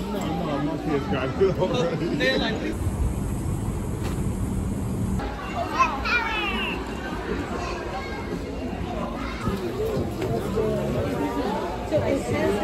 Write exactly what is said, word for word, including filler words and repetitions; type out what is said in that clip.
no, no, my kids got it already. They're like this. So it says